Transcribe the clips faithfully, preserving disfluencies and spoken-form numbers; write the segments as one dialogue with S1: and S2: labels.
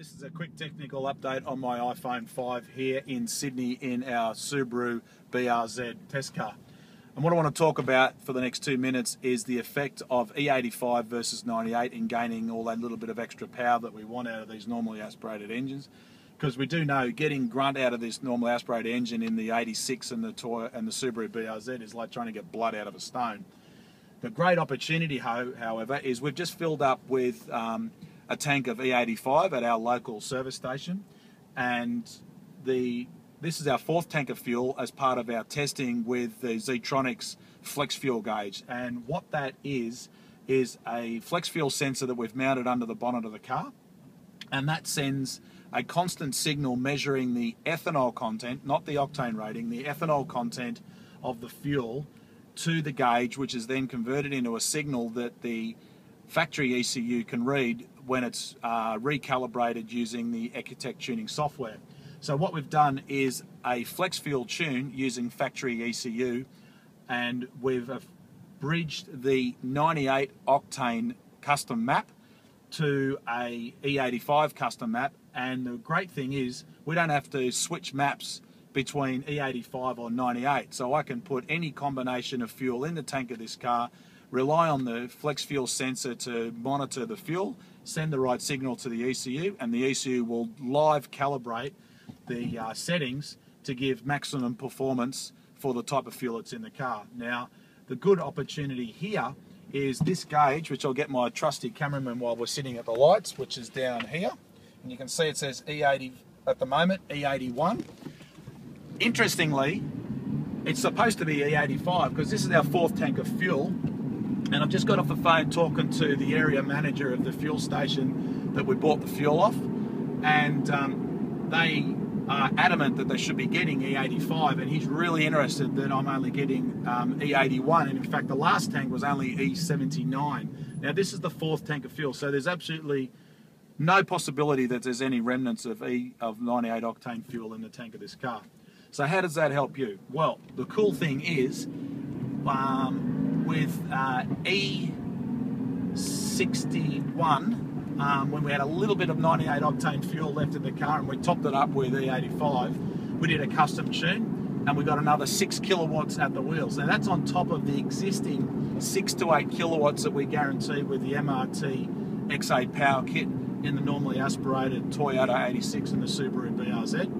S1: This is a quick technical update on my iPhone five here in Sydney in our Subaru B R Z test car. And what I want to talk about for the next two minutes is the effect of E eighty-five versus ninety-eight in gaining all that little bit of extra power that we want out of these normally aspirated engines. Because we do know getting grunt out of this normally aspirated engine in the eighty-six and the Toy and the Subaru B R Z is like trying to get blood out of a stone. The great opportunity, however, is we've just filled up with um, a tank of E eighty-five at our local service station, and the this is our fourth tank of fuel as part of our testing with the Zetronix flex fuel gauge. And what that is is a flex fuel sensor that we've mounted under the bonnet of the car, and that sends a constant signal measuring the ethanol content, not the octane rating, the ethanol content of the fuel to the gauge, which is then converted into a signal that the factory E C U can read when it's uh, recalibrated using the Ecotec tuning software. So what we've done is a flex fuel tune using factory E C U, and we've uh, bridged the ninety-eight octane custom map to a E eighty-five custom map. And the great thing is we don't have to switch maps between E eighty-five or ninety-eight. So I can put any combination of fuel in the tank of this car, rely on the flex fuel sensor to monitor the fuel, send the right signal to the E C U, and the E C U will live calibrate the uh, settings to give maximum performance for the type of fuel that's in the car. Now, the good opportunity here is this gauge, which I'll get my trusty cameraman while we're sitting at the lights, which is down here. And you can see it says E eighty at the moment, E eighty-one. Interestingly, it's supposed to be E eighty-five because this is our fourth tank of fuel. And I've just got off the phone talking to the area manager of the fuel station that we bought the fuel off. And um, they are adamant that they should be getting E eighty-five. And he's really interested that I'm only getting um, E eighty-one. And in fact, the last tank was only E seventy-nine. Now, this is the fourth tank of fuel. So there's absolutely no possibility that there's any remnants of E of ninety-eight octane fuel in the tank of this car. So how does that help you? Well, the cool thing is um, with uh, E sixty-one, um, when we had a little bit of ninety-eight octane fuel left in the car and we topped it up with E eighty-five, we did a custom tune and we got another six kilowatts at the wheels. Now that's on top of the existing six to eight kilowatts that we guarantee with the M R T X eight power kit in the normally aspirated Toyota eighty-six and the Subaru B R Z.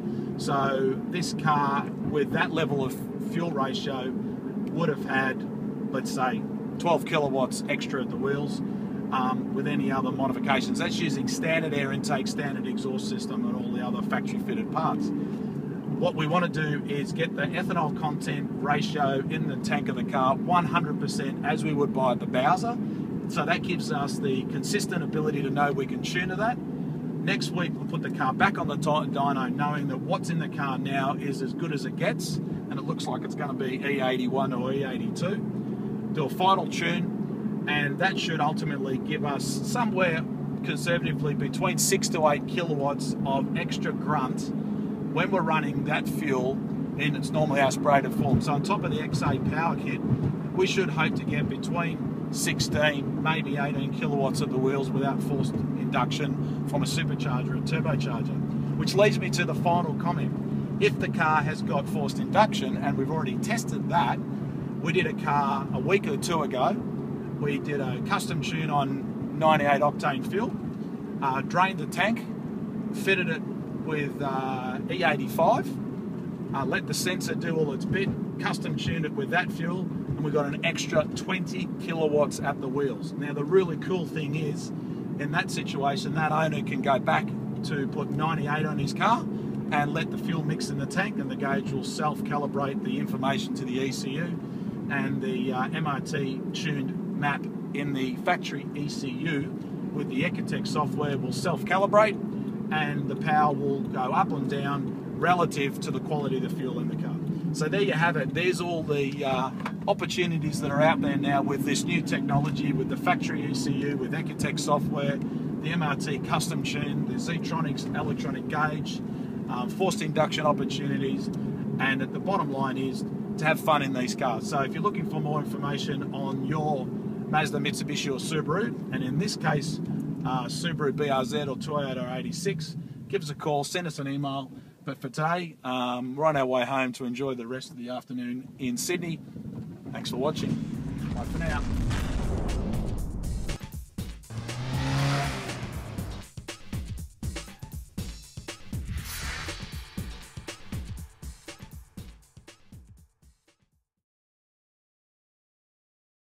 S1: So this car with that level of fuel ratio would have had, let's say, twelve kilowatts extra at the wheels um, with any other modifications. That's using standard air intake, standard exhaust system and all the other factory fitted parts. What we want to do is get the ethanol content ratio in the tank of the car one hundred percent as we would buy at the Bowser. So that gives us the consistent ability to know we can tune to that. Next week we'll put the car back on the dyno knowing that what's in the car now is as good as it gets, and it looks like it's going to be E eighty-one or E eighty-two. Do a final tune, and that should ultimately give us somewhere conservatively between six to eight kilowatts of extra grunt when we're running that fuel in its normally aspirated form. So on top of the X eight power kit, we should hope to get between sixteen, maybe eighteen kilowatts at the wheels without forced induction from a supercharger and turbocharger. Which leads me to the final comment. If the car has got forced induction, and we've already tested that, we did a car a week or two ago, we did a custom tune on ninety-eight octane fuel, uh, drained the tank, fitted it with uh, E eighty-five, uh, let the sensor do all its bit, custom tuned it with that fuel, and we got an extra twenty kilowatts at the wheels. Now the really cool thing is, in that situation, that owner can go back to put ninety-eight on his car and let the fuel mix in the tank, and the gauge will self-calibrate the information to the E C U, and the uh, M R T tuned map in the factory E C U with the Ecotec software will self-calibrate, and the power will go up and down relative to the quality of the fuel in the car. So there you have it. There's all the uh, opportunities that are out there now with this new technology, with the factory E C U, with Ecotec software, the M R T custom tune, the Zetronix electronic gauge, um, forced induction opportunities, and at the bottom line is to have fun in these cars. So if you're looking for more information on your Mazda, Mitsubishi or Subaru, and in this case uh, Subaru B R Z or Toyota eighty-six, give us a call, send us an email. But for today, um, we're on our way home to enjoy the rest of the afternoon in Sydney. Thanks for watching. Bye for now.